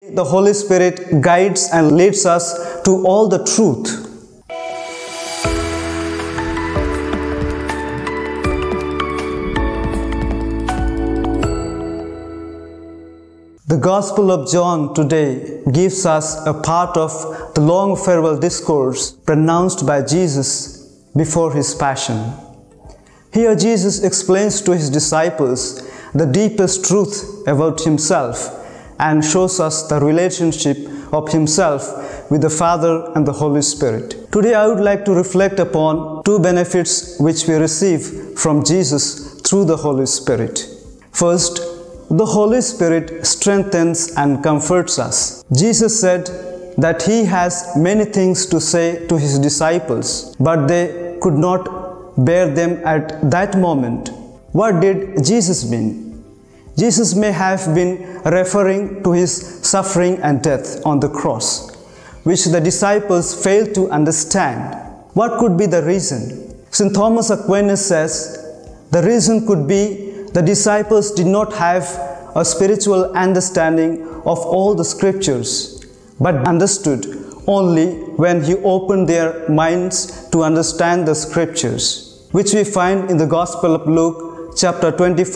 The Holy Spirit guides and leads us to all the truth. The Gospel of John today gives us a part of the long farewell discourse pronounced by Jesus before his passion. Here Jesus explains to his disciples the deepest truth about himself and shows us the relationship of himself with the Father and the Holy Spirit. Today I would like to reflect upon two benefits which we receive from Jesus through the Holy Spirit. First, the Holy Spirit strengthens and comforts us. Jesus said that he has many things to say to his disciples, but they could not bear them at that moment. What did Jesus mean? Jesus may have been referring to his suffering and death on the cross, which the disciples failed to understand. What could be the reason? St. Thomas Aquinas says the reason could be the disciples did not have a spiritual understanding of all the scriptures, but understood only when he opened their minds to understand the scriptures, which we find in the Gospel of Luke chapter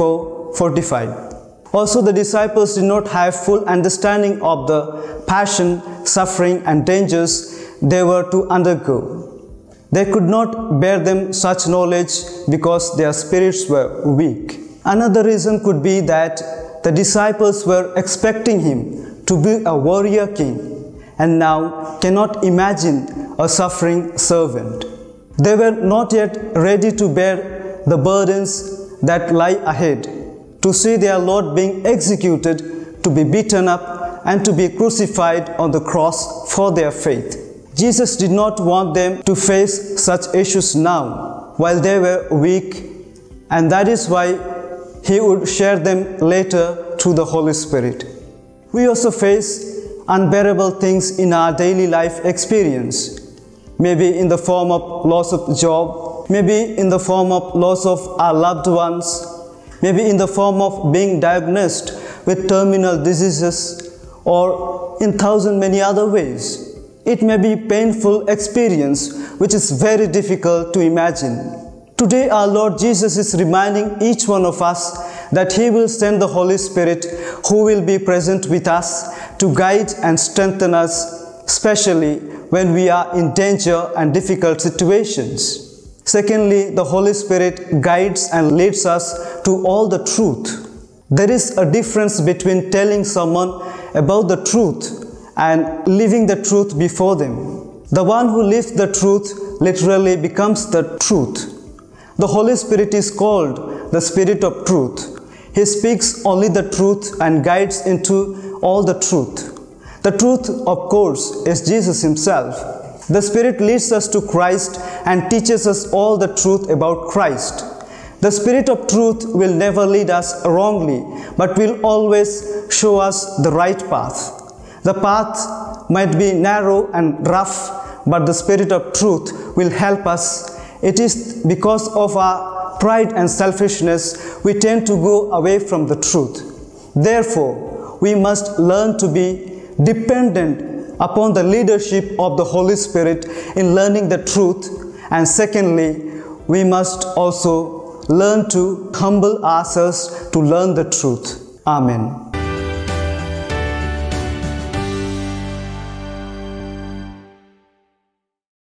24:45. Also, the disciples did not have full understanding of the passion, suffering and dangers they were to undergo. They could not bear them such knowledge because their spirits were weak. Another reason could be that the disciples were expecting him to be a warrior king and now cannot imagine a suffering servant. They were not yet ready to bear the burdens that lie ahead, to see their Lord being executed, to be beaten up and to be crucified on the cross for their faith. Jesus did not want them to face such issues now while they were weak, and that is why he would share them later through the Holy Spirit. We also face unbearable things in our daily life experience, maybe in the form of loss of job, maybe in the form of loss of our loved ones, maybe in the form of being diagnosed with terminal diseases, or in thousand many other ways. It may be a painful experience which is very difficult to imagine. Today our Lord Jesus is reminding each one of us that he will send the Holy Spirit who will be present with us to guide and strengthen us, especially when we are in danger and difficult situations. Secondly, the Holy Spirit guides and leads us to all the truth. There is a difference between telling someone about the truth and living the truth before them. The one who lives the truth literally becomes the truth. The Holy Spirit is called the Spirit of Truth. He speaks only the truth and guides into all the truth. The truth, of course, is Jesus himself. The Spirit leads us to Christ and teaches us all the truth about Christ. The Spirit of Truth will never lead us wrongly, but will always show us the right path. The path might be narrow and rough, but the Spirit of Truth will help us. It is because of our pride and selfishness we tend to go away from the truth. Therefore, we must learn to be dependent upon the leadership of the Holy Spirit in learning the truth. And secondly, we must also learn to humble ourselves to learn the truth. Amen.